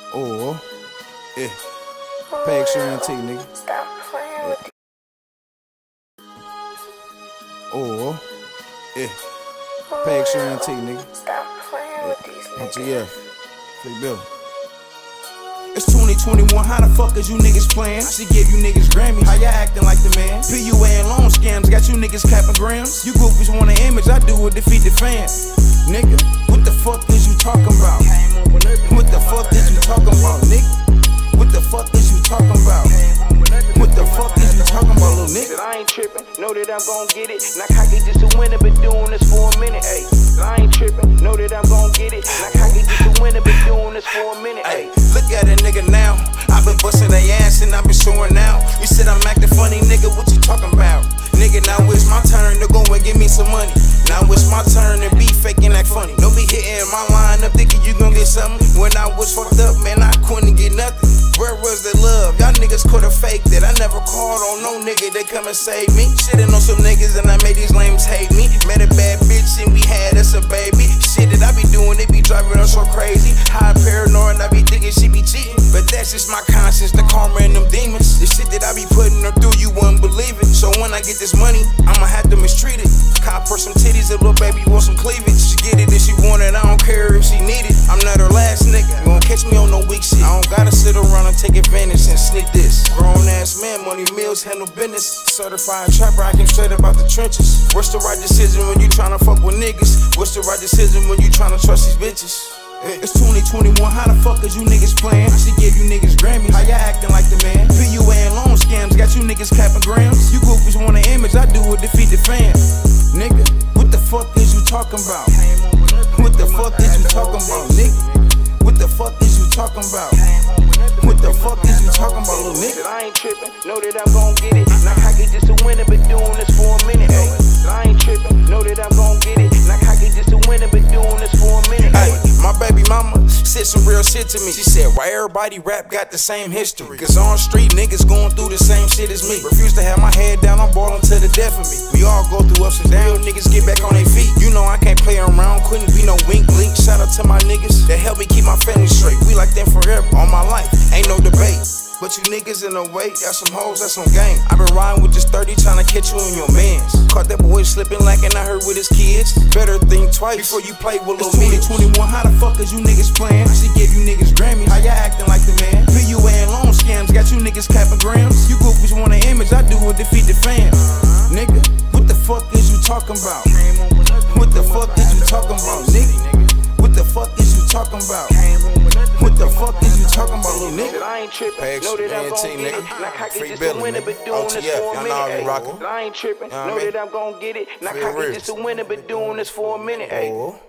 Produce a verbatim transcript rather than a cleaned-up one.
Oh, yeah. Pay extra and T, nigga. Stop playing with Oh, yeah. Pay extra and T, nigga. Stop playing with these On T niggas. F. Free Bill. It's twenty twenty-one, how the fuck is you niggas playing? I should give you niggas Grammys, how y'all acting like the man? P U A and loan scams, got you niggas capping grams. You groupies want an image, I do it, defeat the fan. Nigga, what the fuck is you talking about? What the fuck is you talking about, nigga? What the fuck is you talking about? What the fuck is you talking about, little nigga? I ain't trippin', know that I'm gon' get it. Not cocky just to win it, been doing this for a minute, ayy. I ain't trippin', know that I'm gon' get it. Not cocky just to win it, been doing this for a minute, ayy. Look at a nigga now. I been bustin' they ass and I been showing out. You said I'm acting funny, nigga, what you talking about? Nigga, now it's my turn to go and give me some money. Now it's my turn to be fake and act funny. Don't be hitting my line up thinking you gon' get something. When I was fucked up, man, I couldn't get nothing. Where was the love? Y'all niggas coulda faked it. I never called on no nigga that come and save me. Shitting on some niggas and I made these lames hate me. Met a bad bitch and we had us a baby. Shit that I be doing, it be driving us so crazy. High paranoid and I be thinking she be cheating. But that's just my conscience, the karma and them demons. The shit that I be putting her through, you wouldn't believe it. So when I get this money, I'ma have to mistreat it. Cop her some titties, if little baby want some cleavage. She get it if she want it, I don't care if she need it. I'm not her last nigga, you won't catch me on no weak shit. I don't gotta sit around and take advantage and sneak this. Grown ass man, money mills, handle business. Certified trapper, I came straight about the trenches. What's the right decision when you tryna fuck with niggas? What's the right decision when you tryna trust these bitches? It's twenty twenty-one, how the fuck is you niggas playing? I should give you niggas Grammys, how y'all acting like the man? P U A and loan scams, got you niggas capping grams. You groupies want an image, I do it, defeat the fan. Nigga, what the fuck is you talking about? What the fuck is you talking about, nigga? What the fuck is you talking about? What the fuck is you talking about, little nigga? I ain't trippin', know that I'm gon' get it. Not cocky just to win it, been doing this for a minute, ayy. I ain't trippin', know that I'm gon' get it. Not cocky just to win it, been doing this for a minute, Hey, ayy. my baby mama said some real shit to me. She said, why everybody rap got the same history? Cause on the street, niggas going through the same shit as me. Refuse to have my head down, I'm ballin' to the death of me. We all go through ups and downs, niggas get back on their feet. You know I can't play around, couldn't be no wink link. Shout out to my niggas that help me keep my family straight. We like them forever, all my life, ain't no debate. But you niggas in the way, that's some hoes, that's some game. I been riding with this thirty, tryna catch you in your mans. Caught that boy slipping like and I heard with his kids. Better think twice before you play with little me. twenty-one, how the fuck is you niggas playing? I should give you niggas Grammys, how y'all acting like the man? P U A and loan scams, got you niggas capping grams. You groupies want an image, I do it, defeat the fan. Nigga, what the fuck is you talking about? What the fuck is you talking about, nigga? What the fuck is you talking about? What the fuck is you talking about, little nigga? I ain't trippin', Pay know that I'm extra gon' get nigga. it. Not cocky Free just Billy, to win it, been nigga. doing O T F, this for a y'all minute, know I be ayy. rockin'. I ain't trippin', Know what I know mean? that I'm gon' get it. Not Free cocky Ribs. just to win it, been doing this for a minute, ayy. Oh.